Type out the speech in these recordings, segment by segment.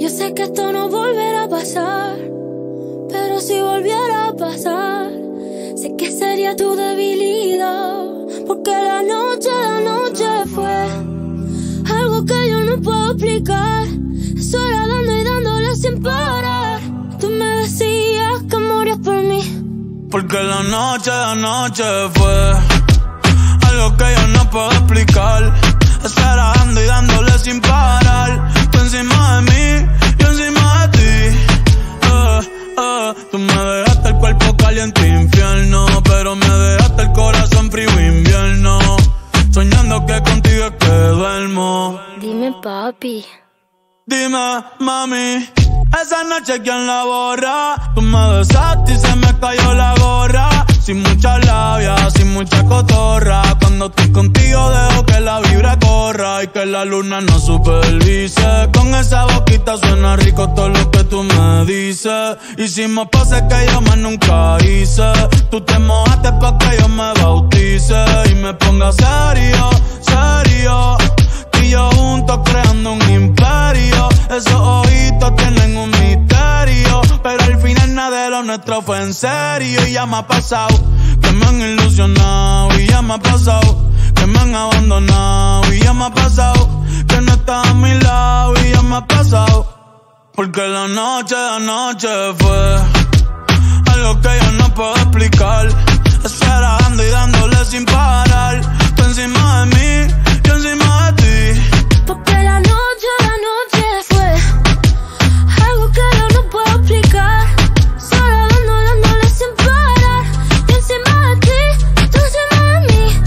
Yo sé que esto no volverá a pasar, pero si volviera a pasar, sé que sería tu debilidad. Porque la noche fue algo que yo no puedo explicar. Estoy dando y dándole sin parar. Tú me decías que morías por mí. Porque la noche fue algo que yo no puedo explicar. Estar dando y dándole sin parar. Tú encima de mí, yo encima de ti. Tú me dejaste el cuerpo caliente infierno, pero me dejaste el corazón frío invierno. Soñando que contigo es que duermo. Dime, papi. Dime, mami, esa noche ¿quién la borra? Tú me besaste y se me cayó la gorra. Sin mucha labia, sin mucha cotorra. Cuando estoy contigo dejo que la vibra corra y que la luna no supervise. Con esa boquita suena rico todo lo que tú me dices. Hicimos poses que yo más nunca hice. Tú te mojaste pa' que yo me bautice y me ponga serio, serio. Tú y yo juntos creando un imperio. Esos ojitos tienen un misterio, pero al final nada de lo nuestro fue en serio. Y ya me ha pasado que me han ilusionado, y ya me ha pasado que me han abandonado, y ya me ha pasado que no estás a mi lado, y ya me ha pasado. Porque la noche fue algo que yo no puedo explicar. Esperando y dándole sin parar. Tú encima de mí, yo encima de ti. Porque la noche fue algo que yo no puedo explicar. Solo dándole sin parar. Yo encima de ti, tú encima de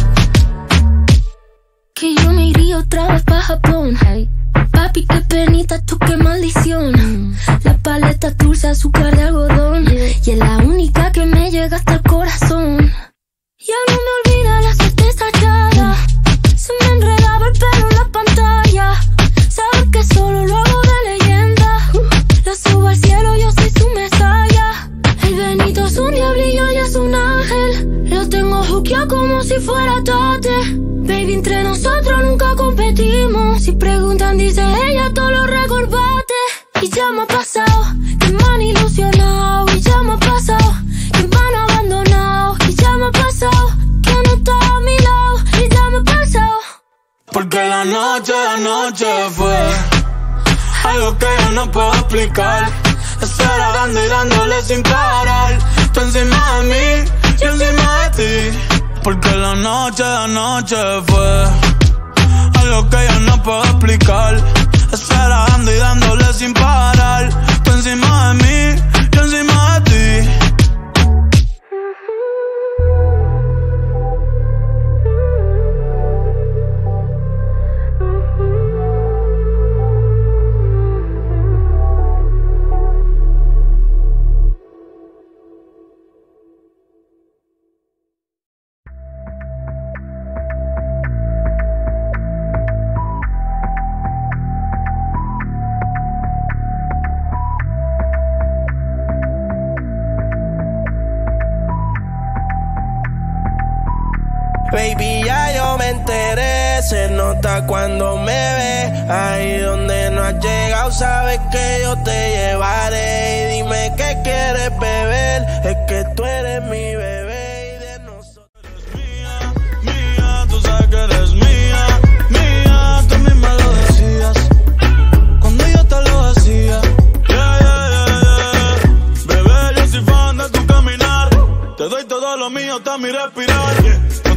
mí. Que yo me iría otra vez pa' Japón, hey. Papi, qué penita, tú qué maldición. La paleta dulce, azúcar de algodón, y es la única que me llega hasta el corazón. Ya no me olvida la certeza echada. Se me enredaba el pelo en la pantalla. Sabes que solo lo hago de leyenda. La subo al cielo, yo soy su mesaya. El Benito es un diablillo y es un ángel. Lo tengo juqueado como si fuera Tate. Baby, entre nosotros nunca competimos. Si preguntan, dice ella, todo lo recordate. Y ya me ha pasado que me han ilusionado. Y ya me ha pasado que me han abandonado. Y ya me ha pasado que no está a mi lado. Y ya me ha pasado. Porque la noche fue algo que yo no puedo explicar. Esperando y dándole sin parar. Tú encima de mí, yo encima de ti. Porque la noche fue algo que yo no puedo explicar. Esperando y dándole sin parar. Tú encima de mí, yo encima de ti. Baby, ya yo me enteré, se nota cuando me ve. Ahí donde no has llegado, sabes que yo te llevaré. Y dime qué quieres beber, es que tú eres mi bebé. Y de nosotros Mía, tú sabes que eres mía, tú misma lo decías cuando yo te lo decía. Yeah. Bebé, yo soy fan de tu caminar, te doy todo lo mío hasta mi respirar.